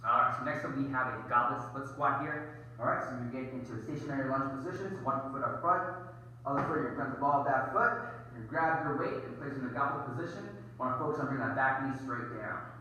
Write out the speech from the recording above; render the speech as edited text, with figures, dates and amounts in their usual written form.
Alright, so next up we have a goblet split squat here. Alright, so you get into a stationary lunge position, so one foot up front, other foot you're going to ball that foot, you grab your weight and place it in the goblet position. Want to focus on bringing that back knee straight down.